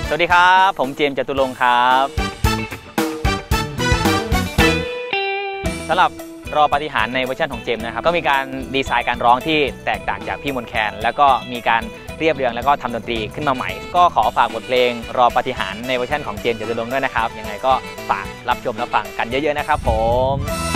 สวัสดีครับผมเจมส์จตุรงค์ครับสำหรับรอปาฏิหาริย์ในเวอร์ชันของเจมส์นะครับก็มีการดีไซน์การร้องที่แตกต่างจากพี่มนต์แคนแล้วก็มีการเรียบเรียงแล้วก็ทำดนตรีขึ้นมาใหม่ก็ขอฝากบทเพลงรอปาฏิหาริย์ในเวอร์ชันของเจมส์จตุรงค์ด้วยนะครับยังไงก็ฝากรับชมรับฟังกันเยอะๆนะครับผม